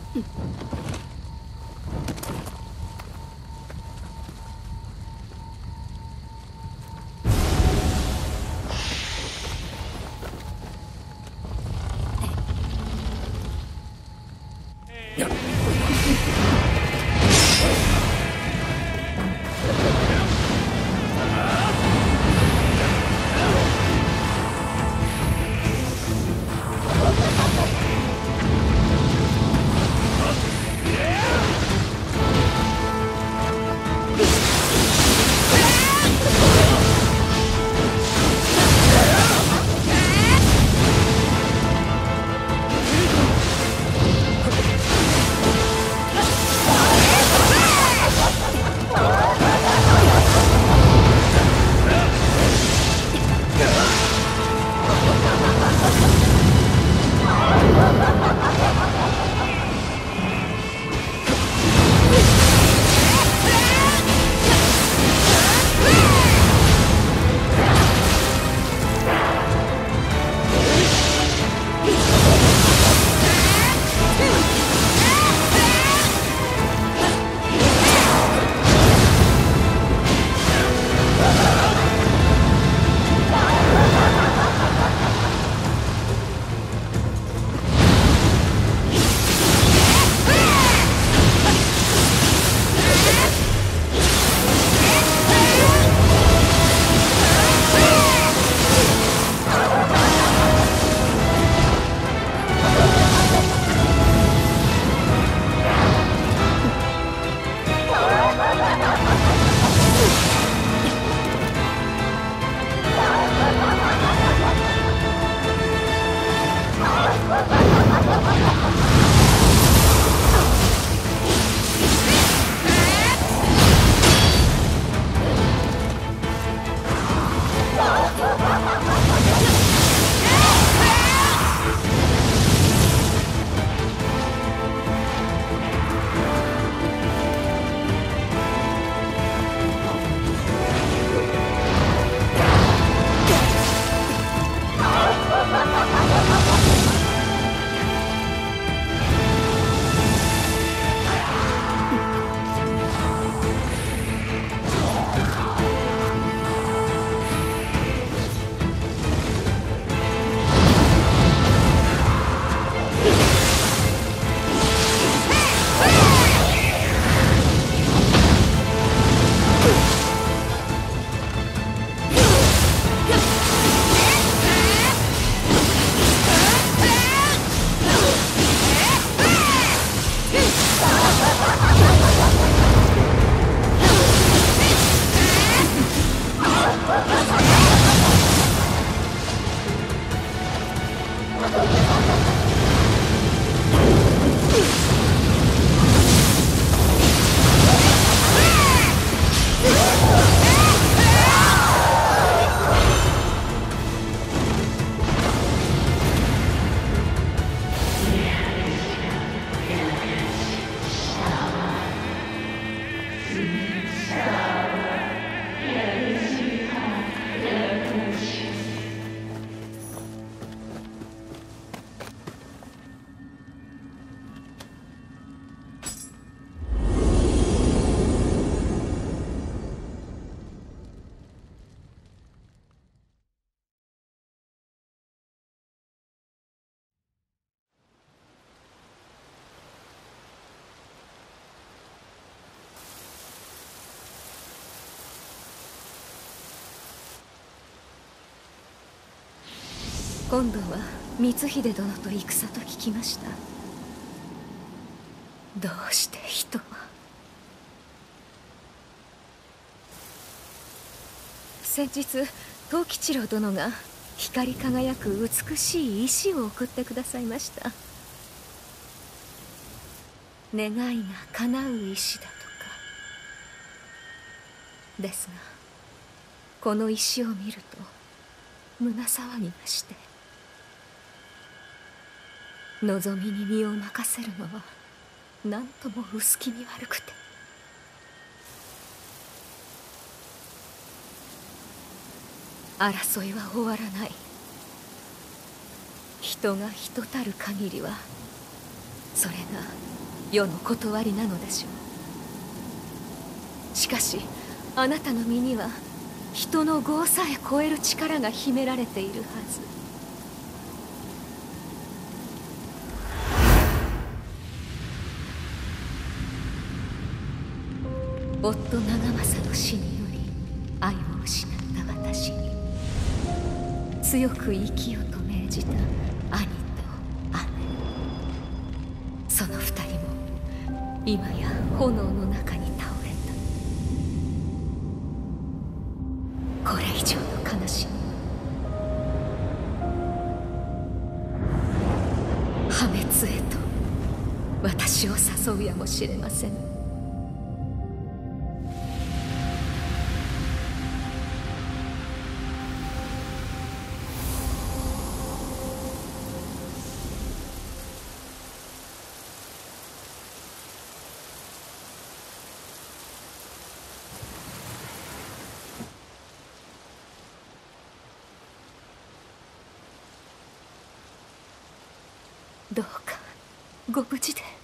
今度は光秀殿と戦と聞きました。どうして人は。先日藤吉郎殿が光り輝く美しい石を送ってくださいました。願いが叶う石だとか。ですがこの石を見ると胸騒ぎがして、望みに身を任せるのは何とも薄気味悪くて。争いは終わらない。人が人たる限りはそれが世の断りなのでしょう。しかしあなたの身には人の業さえ超える力が秘められているはず。夫長政の死により愛を失った私に強く生きよと命じた兄と姉、その二人も今や炎の中に倒れた。これ以上の悲しみは破滅へと私を誘うやもしれません。どうかご無事で。